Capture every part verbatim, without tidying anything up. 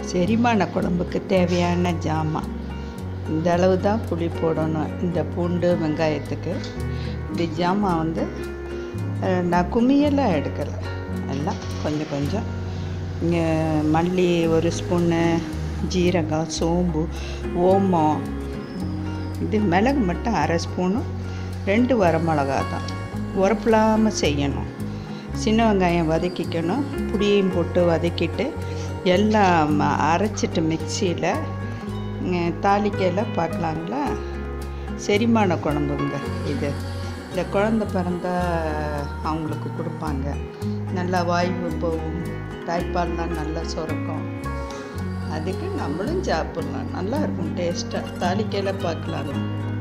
செரிமான குழம்புக்கு தேவையான ஜாமான் இந்த அளவு தான் புளி போடணும். இந்த பூண்டு வெங்காயத்துக்கு இந்த ஜாமான் வந்து நான் கும்மியெல்லாம் எடுக்கலை, எல்லாம் கொஞ்சம் கொஞ்சம். இங்கே மல்லி ஒரு ஸ்பூன்னு, ஜீரகம், சோம்பு, ஓமம், இது மிளகு மட்டும் அரை ஸ்பூனும், ரெண்டு வரமிளகா தான். உரப்பில்லாமல் செய்யணும். சின்ன வெங்காயம் வதக்கிக்கணும், புளியையும் போட்டு வதக்கிட்டு எல்லாம் அரைச்சிட்டு மிக்சியில் தாளிக்கையில் பார்க்கலாங்களா. செரிமான குழம்புங்க இது. இந்த குழந்த பிறந்தா அவங்களுக்கு கொடுப்பாங்க, நல்லா வாய்வு போகும், தாய்ப்பால்லாம் நல்லா சுரக்கும். அதுக்கு நம்மளும் சாப்பிட்லாம், நல்லா இருக்கும் டேஸ்ட்டாக. தாளிக்கையில் பார்க்கலாங்க.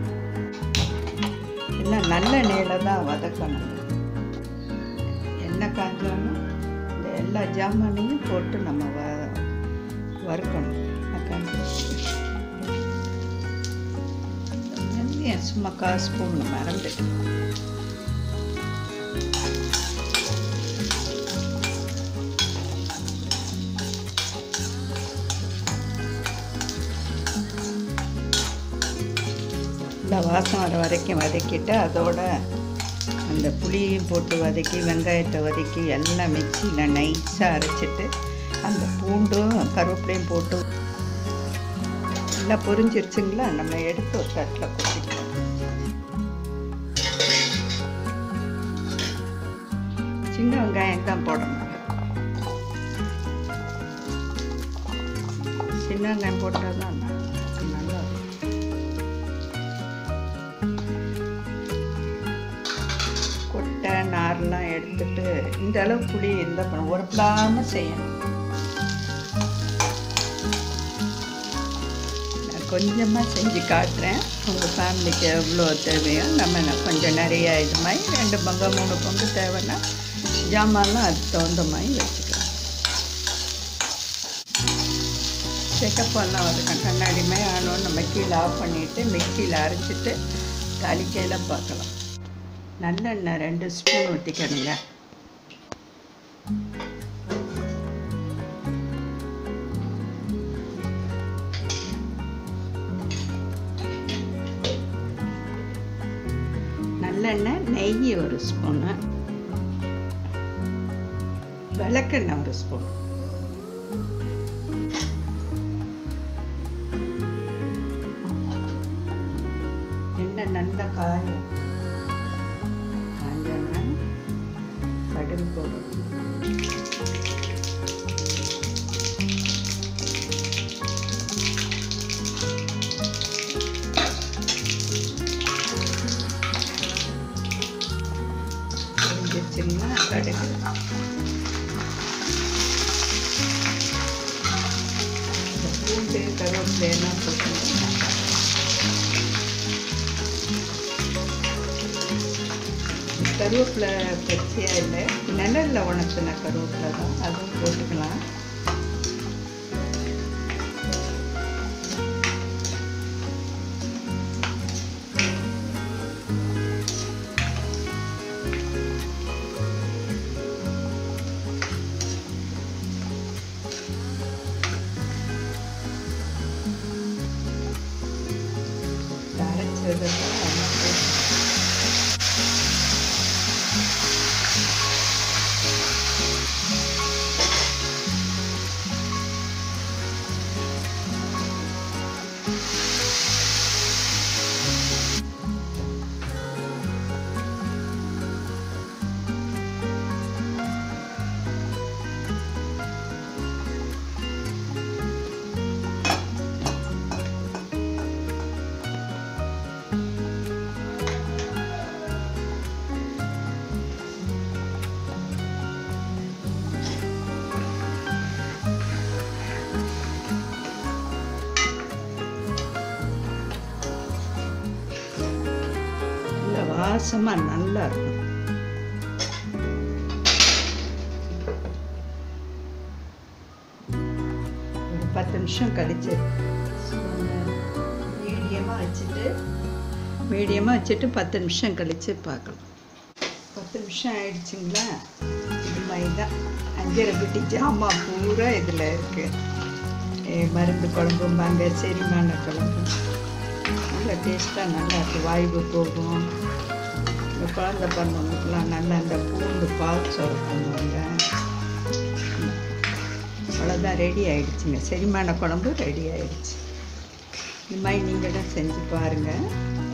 என்ன நல்ல எண்ணெயில் தான் வதக்கணும். எண்ணெய் காஞ்சோன்னா இந்த எல்லா ஜாமானையும் போட்டு நம்ம வ வறுக்கணும். சும்மா கால் ஸ்பூன் மறந்துட்டு இல்லை வாசம் வர வரைக்கும் வதக்கிட்டு அதோட அந்த புளியையும் போட்டு வதக்கி வெங்காயத்தை வதக்கி எல்லாம் மிக்சியில் நைஸாக அரைச்சிட்டு அந்த பூண்டும் கருவேப்பிலையும் போட்டு எல்லாம் பொரிஞ்சிருச்சுங்களா. நம்ம எடுத்து ஒரு தட்டில் கொட்டிக்கலாம். சின்ன வெங்காயம் தான் போடணும். சின்ன வெங்காயம் போட்டால் தான் நல்லா கொட்டை நார்லாம் எடுத்துட்டு இந்த அளவு புளி இருந்தால் பண்ண உரப்பில்லாமல் செய்யணும். கொஞ்சமாக செஞ்சு காட்டுறேன், உங்கள் ஃபேமிலிக்கு எவ்வளோ தேவையோ. நம்ம கொஞ்சம் நிறையா இது மாதிரி ரெண்டு பங்கு மூணு பங்கு தேவைன்னா ஜாமான்லாம் அதுக்கு தகுந்த மாதிரி வச்சுக்கலாம். செக்கப்பெல்லாம் வதக்கம் கண்ணாடி மாதிரி ஆனோன்னு நம்ம கீழே ஆஃப் பண்ணிவிட்டு மிக்சியில் அரைச்சிட்டு தாளிக்கையில் பார்க்கலாம். நல்லெண்ணெய் ரெண்டு ஸ்பூன் ஊற்றிக்கணுங்க. நல்லெண்ணெய், நெய் ஒரு ஸ்பூனு, விளக்கெண்ணெய் ஒரு ஸ்பூன், எண்ணெய் நல்லா காயும். காஞ்சோன்னா கடுகு போடணும். கடுகு பூண்டு கருவேப்பிலை எல்லாம் போட்டு கருவேப்பிலை பச்சையாக இல்லை, நிழலில் உணர்த்தின கருவேப்பிலை தான், அதுவும் போட்டுக்கலாம். வாசமாக நல்லா இருக்கும். ஒரு பத்து நிமிஷம் கழிச்சு மீடியமாக வச்சுட்டு மீடியமாக வச்சுட்டு பத்து நிமிஷம் கழித்து பார்க்கலாம். பத்து நிமிஷம் ஆயிடுச்சுங்களா. இது மாதிரி தான் அஞ்சரை பெட்டி ஜாமான் பூரா இதில் இருக்குது. மருந்து குழம்பும்பாங்க, செரிமான குழம்பு. நல்லா டேஸ்ட்டாக நல்லா இருக்குது, வாய்வு போகும். இந்த குழந்தை பண்ணவங்களுக்குலாம் நல்லா அந்த பூண்டு பால் சோறு பண்ணுவாங்க. அவ்வளோதான், ரெடி ஆகிடுச்சுங்க. செரிமான குழம்பு ரெடி ஆகிடுச்சு. இந்த மாதிரி நீங்களும் செஞ்சு பாருங்கள்.